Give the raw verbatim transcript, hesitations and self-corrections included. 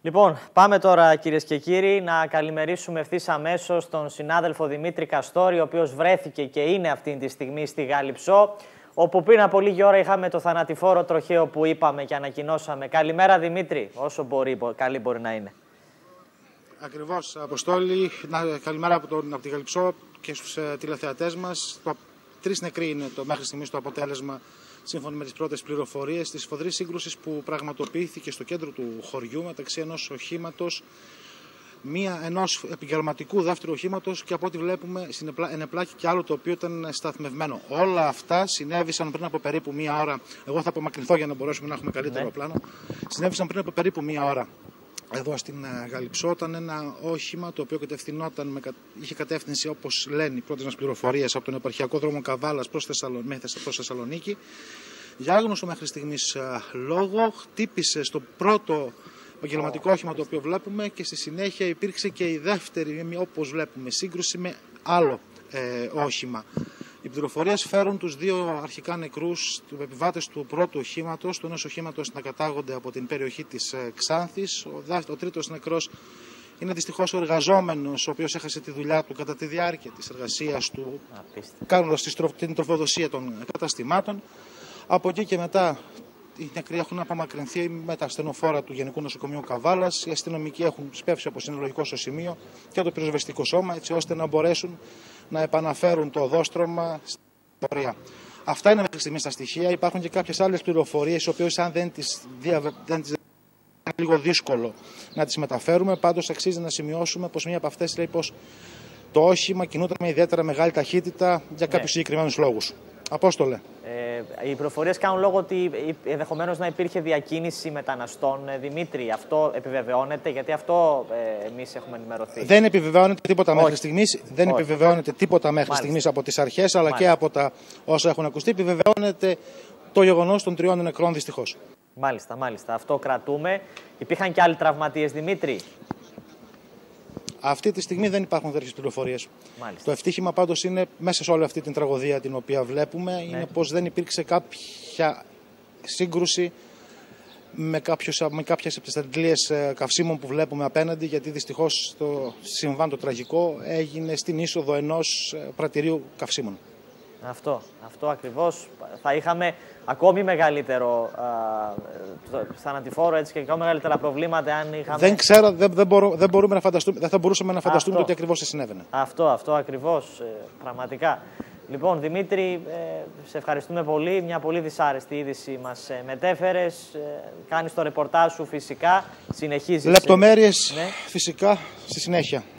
Λοιπόν, πάμε τώρα κυρίες και κύριοι να καλημερίσουμε ευθύς αμέσως τον συνάδελφο Δημήτρη Καστόρη, ο οποίος βρέθηκε και είναι αυτή τη στιγμή στη Γαλιψό, όπου πριν από λίγη ώρα είχαμε το θανατηφόρο τροχαίο που είπαμε και ανακοινώσαμε. Καλημέρα Δημήτρη, όσο μπορεί, καλή μπορεί να είναι. Ακριβώς, Αποστόλη. Καλημέρα από, τον, από τη Γαλιψό και στους ε, τηλεθεατές μας. Το, τρεις νεκροί είναι το, μέχρι στιγμής το αποτέλεσμα, σύμφωνα με τις πρώτες πληροφορίες, της σφοδρής σύγκρουσης που πραγματοποιήθηκε στο κέντρο του χωριού μεταξύ ενός οχήματος, μία, ενός επαγγελματικού δεύτερου οχήματος και από ό,τι βλέπουμε ενεπλάκη και άλλο το οποίο ήταν σταθμευμένο. Όλα αυτά συνέβησαν πριν από περίπου μία ώρα. Εγώ θα απομακρυνθώ για να μπορέσουμε να έχουμε καλύτερο ναι. πλάνο. Συνέβησαν πριν από περίπου μία ώρα. Εδώ στην Γαλιψό, ήταν ένα όχημα το οποίο κατευθυνόταν, με, είχε κατεύθυνση, όπως λένε οι πρώτες μας πληροφορίες, από τον επαρχιακό δρόμο Καβάλας προς, Θεσσαλο, προς Θεσσαλονίκη. Για άγνωστο μέχρι στιγμής λόγο, χτύπησε στο πρώτο επαγγελματικό όχημα το οποίο βλέπουμε και στη συνέχεια υπήρξε και η δεύτερη, όπως βλέπουμε, σύγκρουση με άλλο ε, όχημα. Οι πληροφορίες φέρουν τους δύο αρχικά νεκρούς, τους επιβάτες του πρώτου οχήματος, του ενός οχήματος να κατάγονται από την περιοχή της Ξάνθης. Ο, δά, ο τρίτος νεκρός είναι δυστυχώς ο εργαζόμενος, ο οποίος έχασε τη δουλειά του κατά τη διάρκεια της εργασίας του, κάνοντας την τροφοδοσία των καταστημάτων. Από εκεί και μετά οι νεκροί έχουν απομακρυνθεί με τα ασθενοφόρα του Γενικού Νοσοκομείου Καβάλας. Οι αστυνομικοί έχουν σπεύσει από συνολογικό στο σημείο και το πυροσβεστικό σώμα, έτσι ώστε να μπορέσουν να επαναφέρουν το οδόστρωμα στην πορεία. Αυτά είναι μέχρι στιγμής τα στοιχεία. Υπάρχουν και κάποιες άλλες πληροφορίες, οι οποίες αν δεν τις δεν τις είναι λίγο δύσκολο να τις μεταφέρουμε. Πάντως αξίζει να σημειώσουμε πως μία από αυτές λέει πως το όχημα κινούταν με ιδιαίτερα μεγάλη ταχύτητα για κάποιους ναι. συγκεκριμένους λόγους. Απόστολε. Ε, οι πληροφορίες κάνουν λόγο ότι ενδεχομένως να υπήρχε διακίνηση μεταναστών. Ε, Δημήτρη, αυτό επιβεβαιώνεται, γιατί αυτό ε, εμείς έχουμε ενημερωθεί. Δεν επιβεβαιώνεται τίποτα Όχι. μέχρι στιγμής. Δεν Όχι. επιβεβαιώνεται τίποτα μέχρι Μάλιστα. στιγμής από τις αρχές, αλλά Μάλιστα. και από τα όσα έχουν ακουστεί. Επιβεβαιώνεται το γεγονός των τριών νεκρών δυστυχώς. Μάλιστα, μάλιστα. Αυτό κρατούμε. Υπήρχαν και άλλοι τραυματίες, Δημήτρη. Αυτή τη στιγμή δεν υπάρχουν τέτοιες πληροφορίες. Το ευτύχημα πάντως είναι μέσα σε όλη αυτή την τραγωδία την οποία βλέπουμε ναι. είναι πως δεν υπήρξε κάποια σύγκρουση με, κάποιους, με κάποιες από τις αντλίες καυσίμων που βλέπουμε απέναντι, γιατί δυστυχώς το συμβάν το τραγικό έγινε στην είσοδο ενός πρατηρίου καυσίμων. Αυτό, αυτό ακριβώς. Θα είχαμε ακόμη μεγαλύτερο α, θανατηφόρο έτσι, και ακόμη μεγαλύτερα προβλήματα αν είχαμε... Δεν ξέρω, δεν, δεν, μπορώ, δεν, μπορούμε να φανταστούμε, δεν θα μπορούσαμε να φανταστούμε αυτό, τι ακριβώς θα συνέβαινε. Αυτό, αυτό ακριβώς, ε, πραγματικά. Λοιπόν, Δημήτρη, ε, σε ευχαριστούμε πολύ. Μια πολύ δυσάρεστη είδηση μας ε, μετέφερες. Ε, κάνεις το ρεπορτάζ σου φυσικά, συνεχίζεις... Λεπτομέρειες ε, ναι. φυσικά στη συνέχεια.